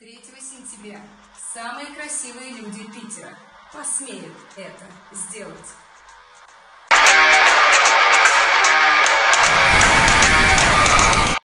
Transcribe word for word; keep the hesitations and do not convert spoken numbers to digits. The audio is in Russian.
третьего сентября самые красивые люди Питера посмеют это сделать.